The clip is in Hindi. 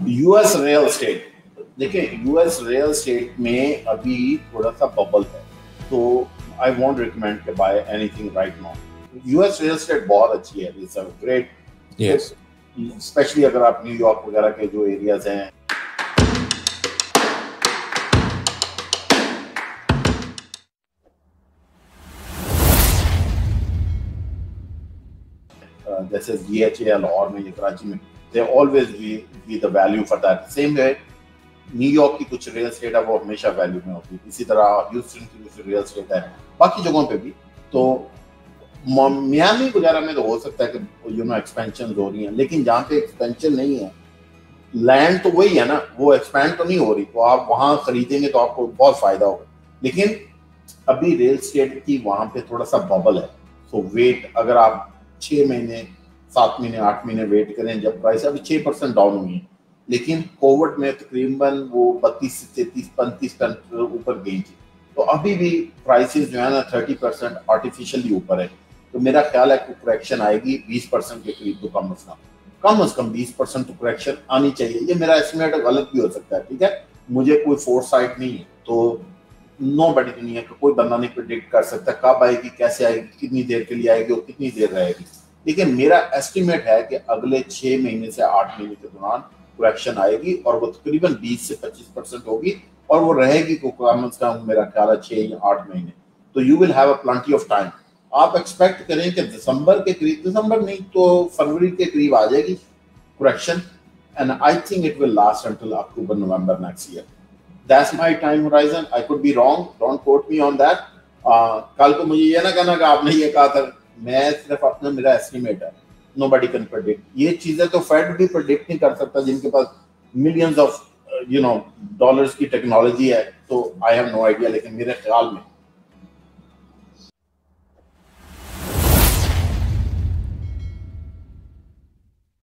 यूएस रियल एस्टेट, देखिए यूएस रियल एस्टेट में अभी थोड़ा सा बबल है, तो I won't recommend to buy anything right now. US real estate बहुत अच्छी है, it's a great, yes, specially अगर आप न्यूयॉर्क वगैरह के जो एरियाज हैं, जैसे DHA लाहौर में, कराची में, they always be the value for that. Same है न्यूयॉर्क की कुछ रियल एस्टेट है, वो हमेशा वैल्यू में होती है। इसी तरह ह्यूस्टन की कुछ रियल एस्टेट है, बाकी जगहों पे भी। तो मियामी वगैरह में तो हो सकता है कि एक्सपेंशन हो रही है, लेकिन जहाँ पे एक्सपेंशन नहीं है, लैंड तो वही है ना, वो एक्सपेंड तो नहीं हो रही, तो आप वहां खरीदेंगे तो आपको बहुत फायदा होगा। लेकिन अभी रियल एस्टेट की वहां पे थोड़ा सा बबल है, सो वेट, अगर आप 6 महीने 7 महीने 8 महीने वेट करें, जब प्राइस अभी 6% डाउन हुई है, लेकिन कोविड में तकरीबन वो 32 से 35% ऊपर गई थी, तो अभी भी प्राइसेस जो है ना 30% आर्टिफिशियली ऊपर है। तो मेरा ख्याल है कि करेक्शन आएगी 20% के करीब, तो कम से कम 20% तो करेक्शन आनी चाहिए। ये मेरा एस्टिमेट गलत भी हो सकता है, ठीक है, मुझे कोई फोरसाइट नहीं है, तो नो बडी दुनिया का कोई बंदा नहीं प्रिडिक्ट कर सकता कब आएगी, कैसे आएगी, कितनी देर के लिए आएगी और कितनी देर रहेगी। लेकिन मेरा एस्टिमेट है कि अगले 6 महीने से 8 महीने के दौरान करेक्शन आएगी, और वो तकरीबन 20 से 25% होगी, और वो रहेगी को कम से कम मेरा ख्याल है 6 या 8 महीने। तो you will have a plenty of time. आप एक्सपेक्ट करें कि दिसंबर के करीब, दिसंबर नहीं तो फरवरी के करीब आ जाएगी correction, and I think it will last until October November next year. That's my time horizon. I could be wrong. Don't quote me on that. कल को मुझे ये ना कहना कि आपने ये कहा था, मैं सिर्फ अपना, मेरा एस्टिमेट है, nobody can predict। ये चीजें तो फेड भी प्रेडिक्ट नहीं कर सकता, जिनके पास मिलियंस ऑफ डॉलर्स की टेक्नोलॉजी है, तो आई हैव नो आइडिया। लेकिन मेरे ख्याल में